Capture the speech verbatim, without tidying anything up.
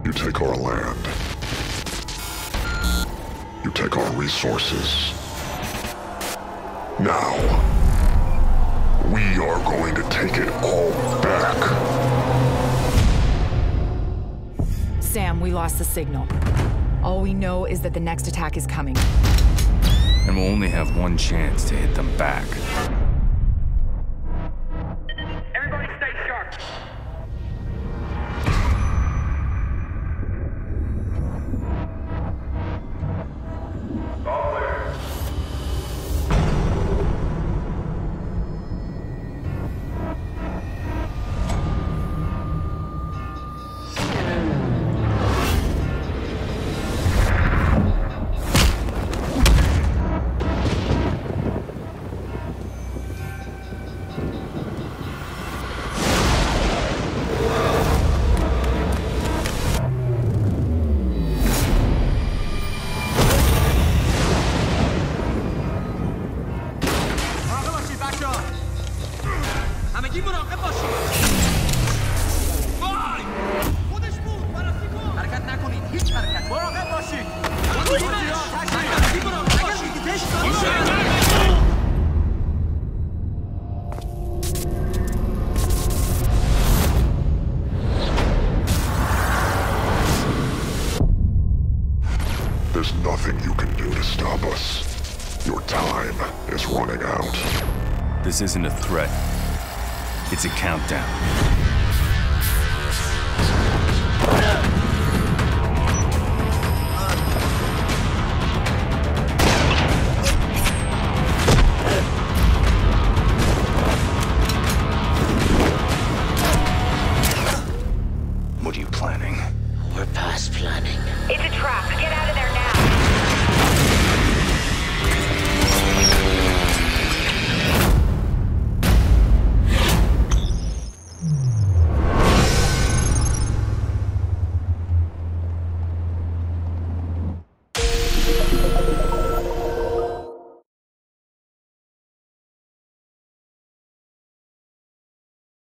You take our land. You take our resources. Now, we are going to take it all back. Sam, we lost the signal. All we know is that the next attack is coming. And we'll only have one chance to hit them back. Everybody stay sharp. All clear. همگی مراقب باشید. وای! خودش بود. حرکت نکنید. هیچ حرکت. مراقب باشید. همگی مراقب باشید. There's nothing you can do to stop us. Your time is running out. This isn't a threat. It's a countdown.